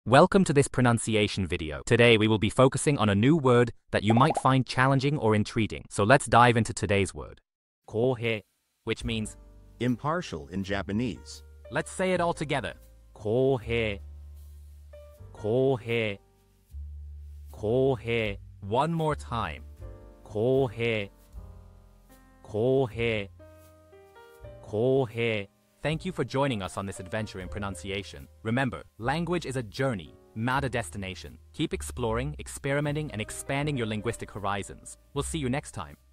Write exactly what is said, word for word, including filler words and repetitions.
Welcome to this pronunciation video. Today we will be focusing on a new word that you might find challenging or intriguing. So let's dive into today's word. Kouhei, which means impartial in Japanese. Let's say it all together. Kouhei. Kouhei. Kouhei. One more time. Kouhei. Kouhei. Kouhei. Thank you for joining us on this adventure in pronunciation. Remember, language is a journey, not a destination. Keep exploring, experimenting, and expanding your linguistic horizons. We'll see you next time.